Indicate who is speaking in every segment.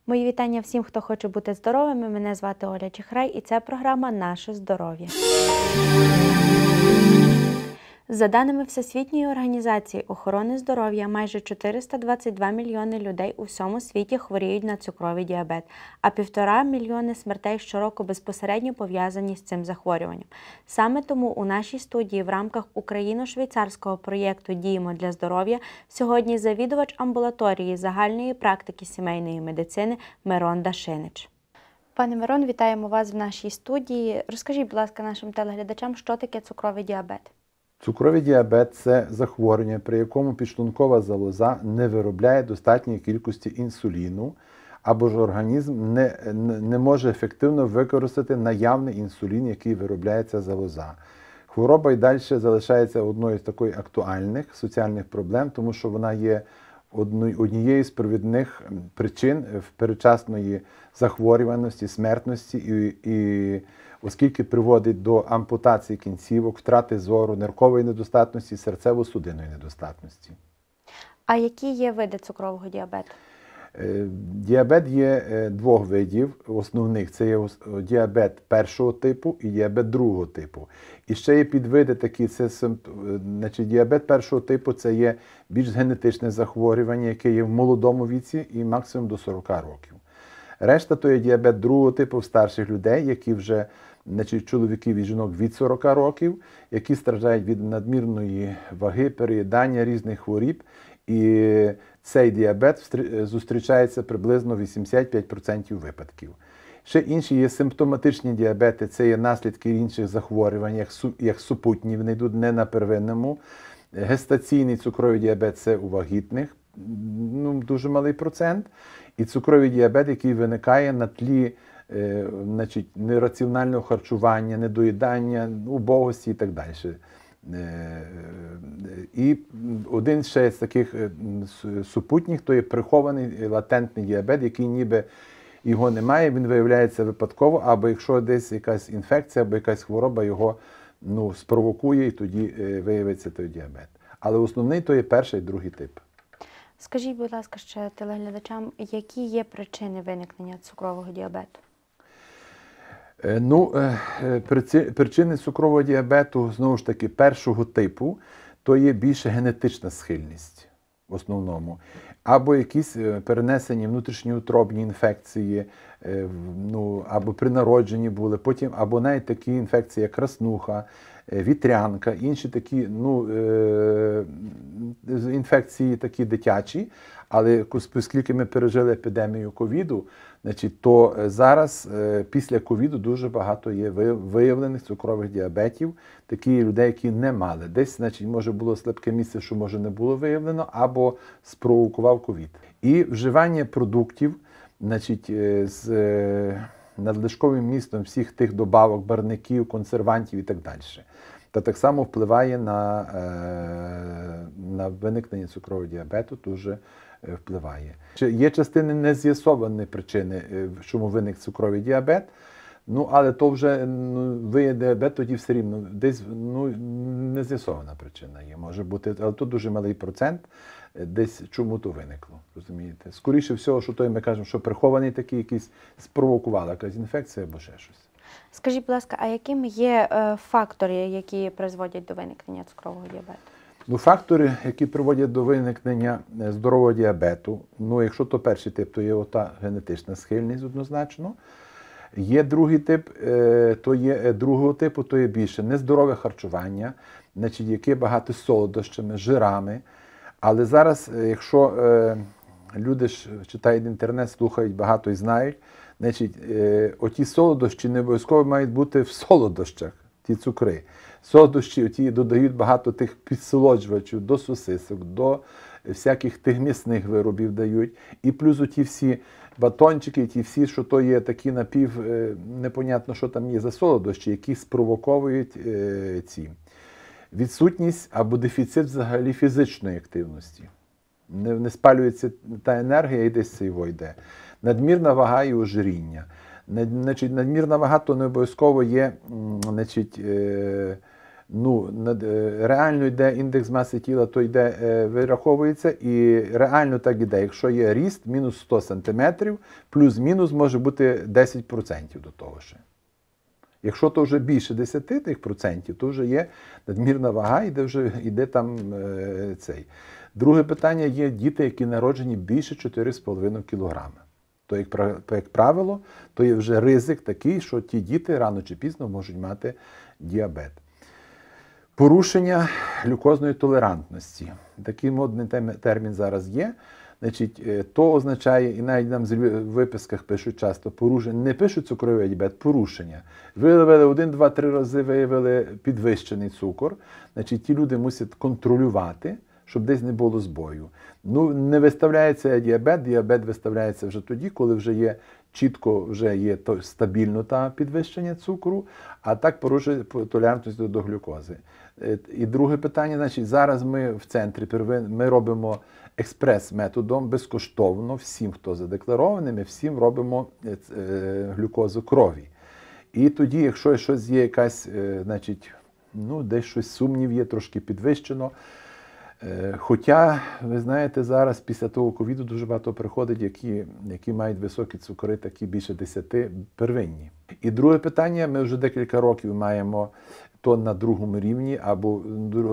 Speaker 1: Мої вітання всім, хто хоче бути здоровими. Мене звати Оля Чехрай і це програма «Наше здоров'я». За даними Всесвітньої організації охорони здоров'я, майже 422 мільйони людей у всьому світі хворіють на цукровий діабет, а 1,5 мільйони смертей щороку безпосередньо пов'язані з цим захворюванням. Саме тому у нашій студії в рамках україно-швейцарського проєкту «Діємо для здоров'я» сьогодні завідувач амбулаторії загальної практики сімейної медицини Мирон Дашинич. Пане Мирон, вітаємо вас в нашій студії. Розкажіть, будь ласка, нашим телеглядачам, що таке цукровий діабет?
Speaker 2: Цукровий діабет – це захворювання, при якому підшлункова залоза не виробляє достатньої кількості інсуліну, або ж організм не може ефективно використати наявний інсулін, який виробляє ця залоза. Хвороба й далі залишається одною з таких актуальних соціальних проблем, тому що вона є однією з провідних причин передчасної захворюваності, смертності і оскільки приводить до ампутації кінцівок, втрати зору, ниркової недостатності, серцево-судинної недостатності.
Speaker 1: А які є види цукрового діабету?
Speaker 2: Діабет є двох видів основних. Це є діабет першого типу і діабет другого типу. І ще є підвиди такі, діабет першого типу – це є більш генетичне захворювання, яке є в молодому віці і максимум до 40 років. Решта – то є діабет другого типу в старших людей, які вже, чоловіків і жінок від 40 років, які страждають від надмірної ваги, переїдання різних хворіб. І цей діабет зустрічається приблизно в 85% випадків. Ще інші є симптоматичні діабети, це є наслідки інших захворювань, як супутні, вони йдуть не на первинному. Гестаційний цукровий діабет – це у вагітних, дуже малий процент. І цукровий діабет, який виникає на тлі нераціонального харчування, недоїдання, убогості і так далі. І один ще з таких супутніх, то є прихований латентний діабет, який ніби його немає, він виявляється випадково, або якщо десь якась інфекція, або якась хвороба його спровокує, і тоді виявиться той діабет. Але основний то є перший і другий тип.
Speaker 1: Скажіть, будь ласка, ще телеглядачам, які є причини виникнення цукрового діабету?
Speaker 2: Причини цукрового діабету, знову ж таки, першого типу, то є більше генетична схильність в основному. Або якісь перенесені внутрішньоутробні інфекції, або при народженні були, потім, або навіть такі інфекції, як краснуха, вітрянка, інші такі інфекції такі дитячі. Але оскільки ми пережили епідемію ковіду, то зараз після ковіду дуже багато є виявлених цукрових діабетів, такі людей, які не мали. Десь, може було слабке місце, що може не було виявлено, або спровокував ковід. І вживання продуктів, з надлишковим містом всіх тих добавок, барвників, консервантів і так далі. Та так само впливає на виникнення цукрового діабету, дуже впливає. Є частини нез'ясовані причини, чому виник цукровий діабет, але то вже виє діабет, тоді все рівно десь нез'ясована причина є, може бути, але тут дуже малий процент, десь чому то виникло, розумієте. Скоріше всього, що ми кажемо, що прихований такий якийсь спровокувала якась інфекція або ще щось.
Speaker 1: Скажіть, будь ласка, а якими є фактори, які призводять до виникнення цукрового діабету?
Speaker 2: Фактори, які приводять до виникнення здорового діабету, якщо то перший тип, то є ота генетична схильність однозначно. Є другий тип, другого типу, то є більше нездорове харчування, яке багато солодощами, жирами. Але зараз, якщо люди читають інтернет, слухають багато і знають, оті солодощі не обов'язково мають бути в солодощах, ті цукри. Солодощі оті додають багато тих підсолоджувачів до сосисок, до всяких тих м'ясних виробів дають. І плюс оті всі батончики, ті всі, що то є такі непонятно, що там є за солодощі, які спровоковують відсутність або дефіцит взагалі фізичної активності. Не спалюється та енергія і десь це його йде. Надмірна вага і ожиріння. Надмірна вага то не обов'язково є Реально йде індекс маси тіла, то йде, вираховується, і реально так іде. Якщо є ріст мінус 100 см, плюс-мінус може бути 10% до того ще. Якщо то вже більше 10%, то вже є надмірна вага, і де вже йде там цей. Друге питання є діти, які народжені більше 4,5 кг. То, як правило, то є вже ризик такий, що ті діти рано чи пізно можуть мати діабет. Порушення глюкозної толерантності. Такий модний термін зараз є. Значить, то означає, і навіть нам в виписках пишуть часто порушення, не пишуть цукровий діабет, порушення. Виявили 1, 2, 3 рази, виявили підвищений цукор. Значить, ті люди мусять контролювати, щоб десь не було збою. Не виставляється діабет виставляється вже тоді, коли вже є чітко вже є стабільно та підвищення цукру, а так порушує толерантність до глюкози. І друге питання, значить, зараз ми в центрі ми робимо експрес-методом безкоштовно всім, хто задекларований, ми всім робимо глюкозу крові. І тоді, якщо щось є якась, значить, десь щось сумнів є, трошки підвищено. Хоча, ви знаєте, зараз після того ковіду дуже багато приходить, які мають високі цукри, такі більше 10 первинні. І друге питання, ми вже декілька років маємо то на другому рівні, або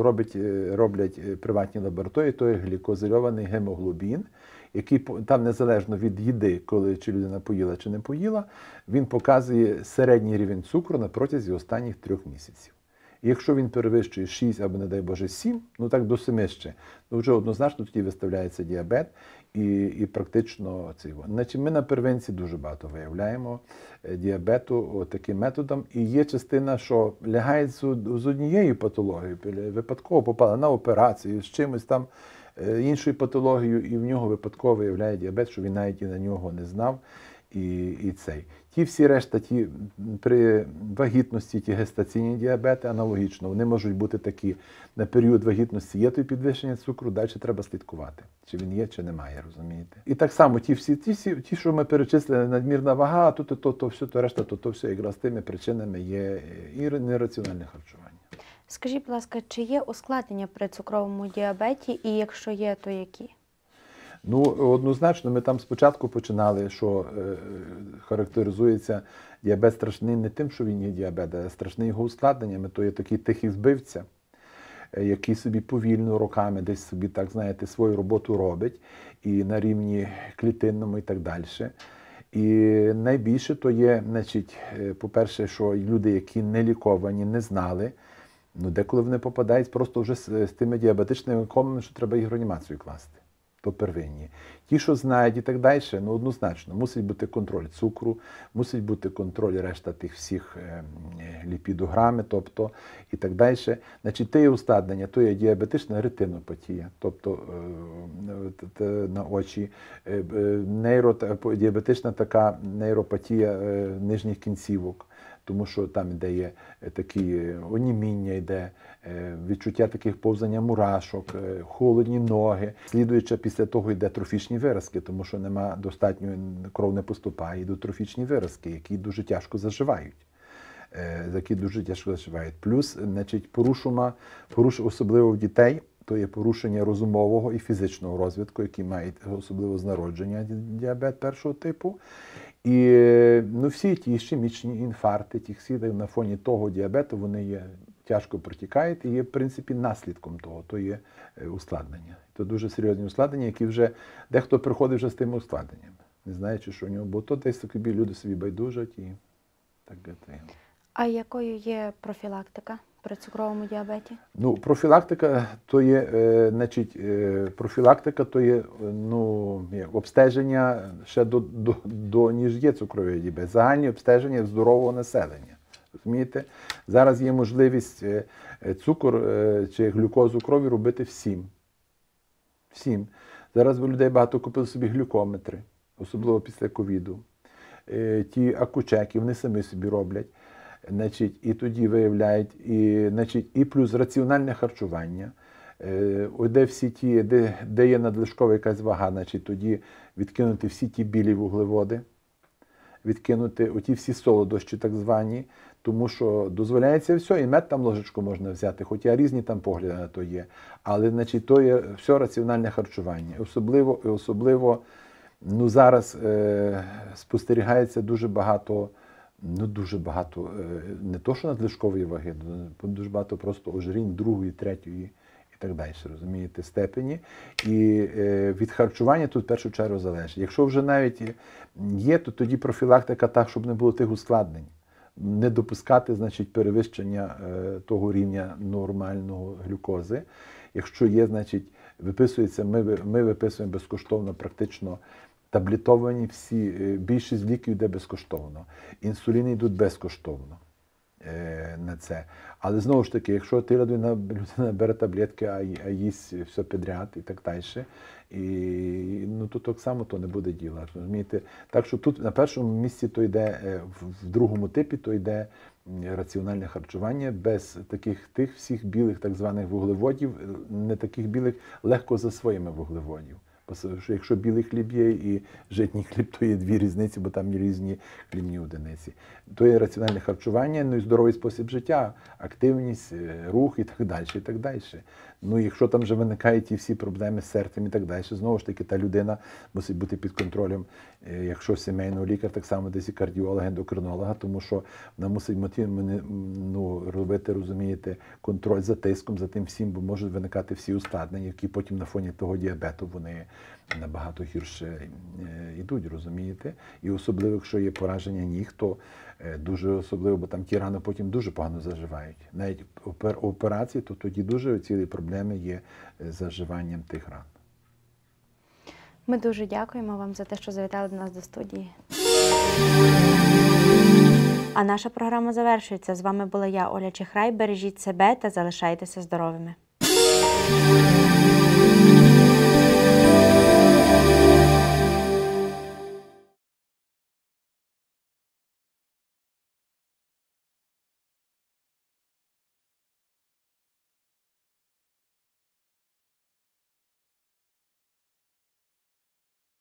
Speaker 2: роблять приватні лабораторії, то є глікозильований гемоглобін, який там незалежно від їди, чи людина поїла чи не поїла, він показує середній рівень цукру на протязі останніх 3 місяців. І якщо він перевищує 6 або, не дай Боже, 7, так до 7 ще, то вже однозначно тоді виставляється діабет і практично цього. Значить, ми на первинці дуже багато виявляємо діабету таким методом. І є частина, що лягає з однією патологією, випадково попала на операцію, з чимось там іншою патологією, і в нього випадково виявляє діабет, що він навіть і на нього не знав. І цей. Ті всі решта, при вагітності, ті гестаційні діабети аналогічно, вони можуть бути такі, на період вагітності є той підвищення цукру, далі треба слідкувати, чи він є, чи немає, розумієте. І так само ті, що ми перечислили, надмірна вага, то все, то решта, то все якраз тими причинами є і нераціональне харчування.
Speaker 1: Скажіть, будь ласка, чи є ускладнення при цукровому діабеті, і якщо є, то які?
Speaker 2: Однозначно, ми там спочатку починали, що характеризується діабет страшний не тим, що він є діабет, а страшний його ускладненнями. То є такий тихий вбивця, який собі повільно роками десь собі, так знаєте, свою роботу робить, і на рівні клітинному і так далі. І найбільше то є, значить, по-перше, що люди, які не ліковані, не знали, деколи вони попадають просто вже з тими діабетичними комами, що треба їх в реанімацію класти. То первинні. Ті, що знають і так далі, однозначно, мусить бути контроль цукру, мусить бути контроль решта тих всіх ліпідограми, тобто і так далі. Значить, те є ускладнення, то є діабетична ретинопатія, тобто на очі, діабетична така нейропатія нижніх кінцівок, тому що там йде такі оніміння, йде відчуття таких повзання мурашок, холодні ноги. Слідуючи після того йде трофічні виразки, тому що нема достатньо, кров не поступає, йдуть трофічні виразки, які дуже тяжко заживають. Плюс, значить, особливо в дітей, то є порушення розумового і фізичного розвитку, які мають особливо з народження діабет першого типу. І всі ті ішемічні інфаркти, ті всі на фоні того діабету, вони є тяжко протікають і є, в принципі, наслідком того, то є ускладнення. Це дуже серйозні ускладнення, які вже дехто приходить вже з тими ускладненнями, не знаючи, що у нього, бо то десь собі люди собі байдужать і так далі.
Speaker 1: А якою є профілактика при цукровому діабеті?
Speaker 2: Профілактика то є, обстеження ще до ніж є цукровий діабет. Загальні обстеження здорового населення. Розумієте? Зараз є можливість цукор чи глюкозу крові робити всім. Всім. Зараз у людей багато купили собі глюкометри, особливо після ковіду. Ті акучеки, вони самі собі роблять. І тоді виявляють, і плюс раціональне харчування, де всі ті, де є надлишкова якась вага, тоді відкинути всі ті білі вуглеводи, відкинути оті всі солодощі так звані, тому що дозволяється все, і мед там ложечку можна взяти, хоча різні там погляди на то є. Але значить, то є все раціональне харчування. Особливо зараз спостерігається дуже багато, не то, що надлишкової ваги, дуже багато просто ожирінь другої, третьої і так далі, розумієте, степені. І від харчування тут в першу чергу залежить. Якщо вже навіть є, то тоді профілактика так, щоб не було тих ускладнень. Не допускати, значить, перевищення того рівня нормального глюкози. Якщо є, значить, виписується, ми виписуємо безкоштовно практично таблетовані всі, більшість ліків йде безкоштовно. Інсуліни йдуть безкоштовно на це. Але знову ж таки, якщо людина бере таблетки, а їсть все підряд і так далі, то так само то не буде діла. Розумієте? Так що тут на першому місці то йде, в другому типі то йде раціональне харчування без тих всіх білих так званих вуглеводів, не таких білих, легко засвоїми вуглеводів. Бо якщо білий хліб є і житній хліб, то є дві різниці, бо там є різні хлібні одиниці. То є раціональне харчування, ну і здоровий спосіб життя, активність, рух і так далі, і так далі. Ну, якщо там вже виникають ті всі проблеми з серцем і так далі, знову ж таки, та людина мусить бути під контролем, якщо сімейного лікаря, так само десь і кардіолога, ендокринолога, тому що вона мусить робити, розумієте, контроль за тиском, за тим всім, бо можуть виникати всі ускладнення, які потім на фоні того діабету вони набагато гірше йдуть, розумієте? І особливо, якщо є пораження ніг, то дуже особливо, бо там ті рани потім дуже погано заживають. Навіть операції, то тоді дуже цілі проблеми є з заживанням тих ран.
Speaker 1: Ми дуже дякуємо вам за те, що завітали до нас до студії. А наша програма завершується. З вами була я, Оля Чехрай. Бережіть себе та залишайтеся здоровими.